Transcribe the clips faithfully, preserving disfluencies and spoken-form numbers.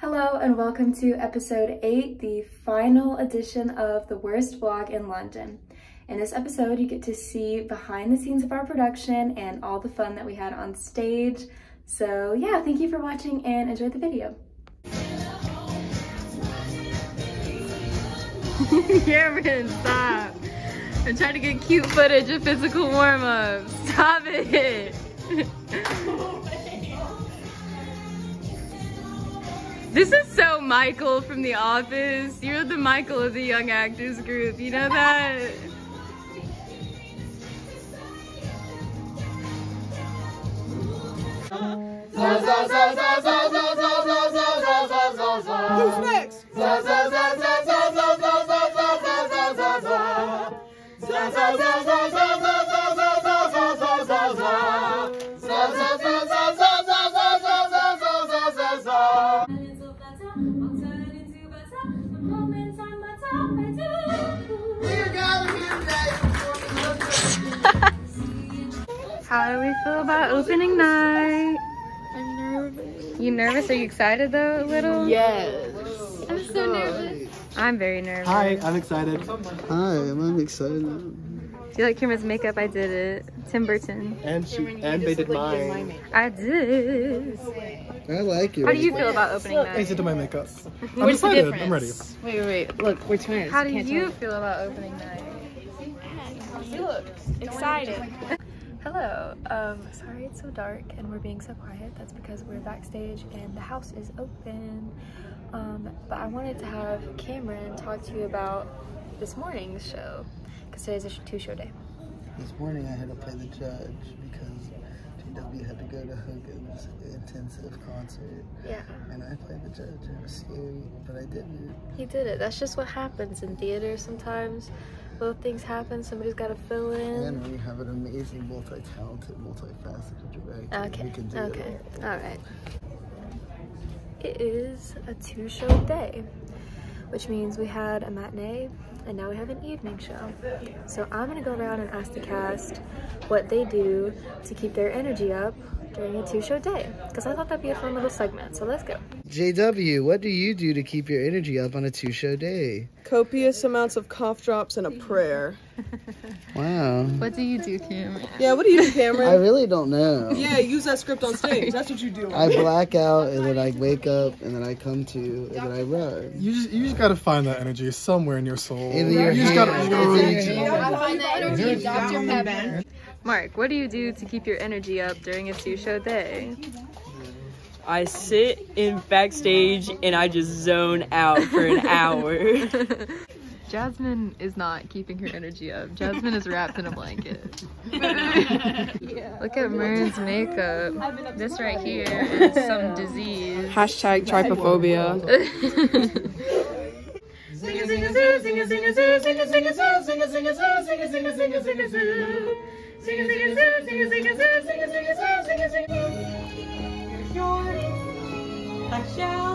Hello and welcome to episode eight, the final edition of The Worst Vlog in London. In this episode, you get to see behind the scenes of our production and all the fun that we had on stage. So yeah, thank you for watching and enjoy the video. Cameron, stop. I'm trying to get cute footage of physical warm-ups. Stop it. This is so Michael from The Office. You're the Michael of the Young Actors group. You know that? Who's next? How do we feel about opening night? I'm nervous. You nervous? Are you excited though, a little? Yes. I'm so nervous. I'm very nervous. Hi, I'm excited. Hi, I'm excited. Do you like Cameron's makeup? I did it. Tim Burton. And she and they did mine. I did. I like you. How do you feel about opening I night? did my makeup. I'm What's the excited. difference? I'm ready. Wait, wait, wait. Look, we're twins. How do Can't you tell. feel about opening night? You look excited. Hello, um, sorry it's so dark and we're being so quiet. That's because we're backstage and the house is open. Um, but I wanted to have Cameron talk to you about this morning's show, because today's a two-show day. This morning I had to play the judge because G W had to go to Hogan's intensive concert. Yeah. And I played the judge. It was scary, but I did it. He did it. That's just what happens in theater sometimes. Little things happen, somebody's got to fill in. And we have an amazing, multi-talented, multifaceted director. Okay, We can do okay, it all. all right. It is a two-show day, which means we had a matinee and now we have an evening show. So I'm gonna go around and ask the cast what they do to keep their energy up during a two-show day, because I thought that'd be a fun little segment, so let's go. J W, what do you do to keep your energy up on a two-show day? Copious amounts of cough drops and a prayer. Wow. What do you do, Cameron? Yeah, what do you do, Cameron? I really don't know. Yeah, use that script on stage. That's what you do. I black out, and then I wake up, and then I come to, and then I run. You just you just gotta find that energy somewhere in your soul. In your you just head. gotta. It's in your head. I find the energy of Doctor Pepper. Mark, what do you do to keep your energy up during a two-show day? I sit in backstage and I just zone out for an hour. Jasmine is not keeping her energy up. Jasmine is wrapped in a blanket. Yeah. Look at Marin's makeup. This right here is some disease. Hashtag trypophobia. Sing a sing a zoo, sing a sing a zoo, sing a sing a zoo, sing a sing a zoo, sing a sing a sing a sing a zoo. Sing a sing a zoo, sing a sing a zoo, sing a sing a zoo, sing a sing a zoo. I shall.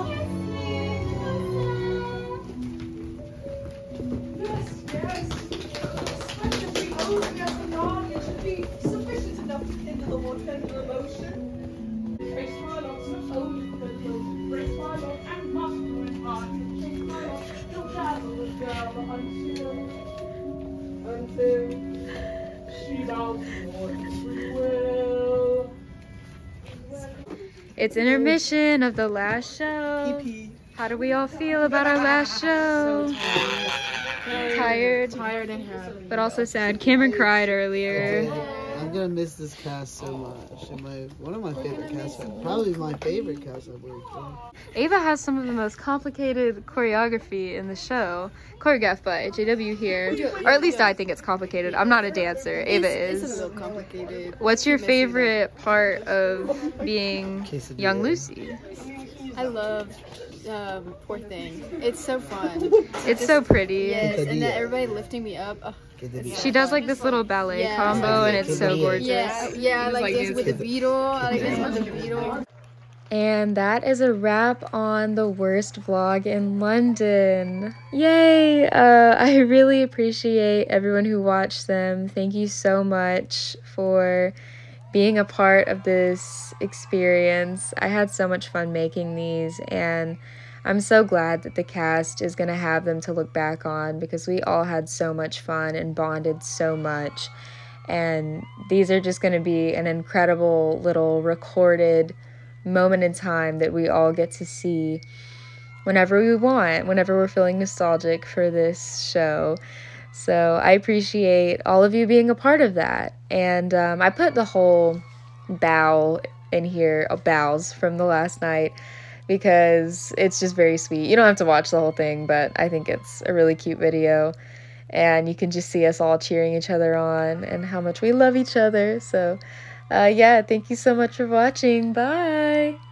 It's intermission of the last show. How do we all feel about our last show? Tired, Tired and happy. but also sad. Cameron cried earlier. I'm gonna miss this cast so much. And my one of my favorite casts, probably my favorite cast I've worked on. Ava has some of the most complicated choreography in the show, choreographed by J W here, or at least I think it's complicated. I'm not a dancer. Ava It's a is. little complicated. What's your favorite part of being Quesadilla. young Lucy? I love um, Poor Thing. It's so fun. It's so pretty. Yes, and then everybody lifting me up. Oh, She does like this little ballet Yeah. combo, and it's so gorgeous. yeah, yeah, I like this with the beetle. I like this with the beetle. And that is a wrap on the worst vlog in London. Yay! Uh, I really appreciate everyone who watched them. Thank you so much for being a part of this experience. I had so much fun making these, and I'm so glad that the cast is going to have them to look back on, because we all had so much fun and bonded so much. And these are just going to be an incredible little recorded moment in time that we all get to see whenever we want, whenever we're feeling nostalgic for this show. So I appreciate all of you being a part of that. And um, I put the whole bow in here, uh, bows from the last night, because it's just very sweet. You don't have to watch the whole thing, but I think it's a really cute video. And you can just see us all cheering each other on and how much we love each other. So, uh, yeah, thank you so much for watching. Bye!